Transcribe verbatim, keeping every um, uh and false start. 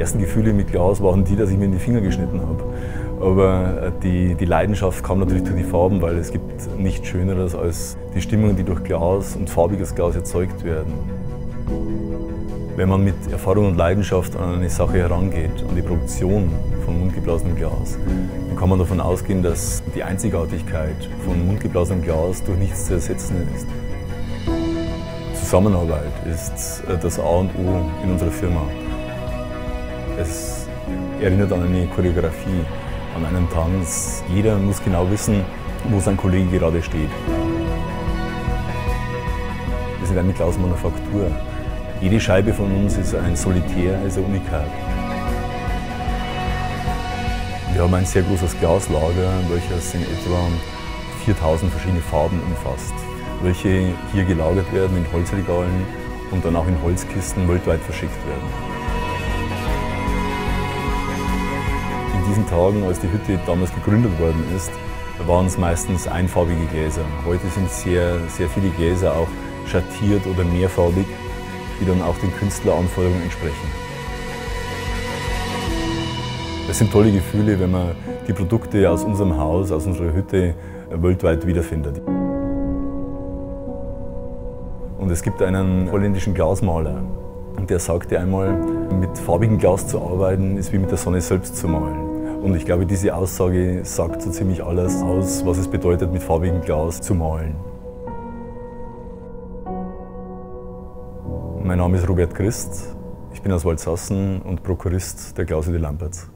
ersten Gefühle mit Glas waren die, dass ich mir in die Finger geschnitten habe. Aber die, die Leidenschaft kam natürlich durch die Farben, weil es gibt nichts Schöneres als die Stimmungen, die durch Glas und farbiges Glas erzeugt werden. Wenn man mit Erfahrung und Leidenschaft an eine Sache herangeht, an die Produktion von mundgeblasenem Glas, dann kann man davon ausgehen, dass die Einzigartigkeit von mundgeblasenem Glas durch nichts zu ersetzen ist. Zusammenarbeit ist das A und O in unserer Firma. Es erinnert an eine Choreografie, an einen Tanz. Jeder muss genau wissen, wo sein Kollege gerade steht. Wir sind eine Glasmanufaktur. Jede Scheibe von uns ist ein Solitär, ist ein Unikat. Wir haben ein sehr großes Glaslager, welches in etwa viertausend verschiedene Farben umfasst, welche hier gelagert werden in Holzregalen und dann auch in Holzkisten weltweit verschickt werden. In diesen Tagen, als die Hütte damals gegründet worden ist, waren es meistens einfarbige Gläser. Heute sind sehr, sehr viele Gläser auch schattiert oder mehrfarbig, die dann auch den Künstleranforderungen entsprechen. Es sind tolle Gefühle, wenn man die Produkte aus unserem Haus, aus unserer Hütte weltweit wiederfindet. Und es gibt einen holländischen Glasmaler, der sagte einmal, mit farbigem Glas zu arbeiten ist wie mit der Sonne selbst zu malen. Und ich glaube, diese Aussage sagt so ziemlich alles aus, was es bedeutet, mit farbigem Glas zu malen. Mein Name ist Robert Christ, ich bin aus Waldsassen und Prokurist der Glashütte Lampertz.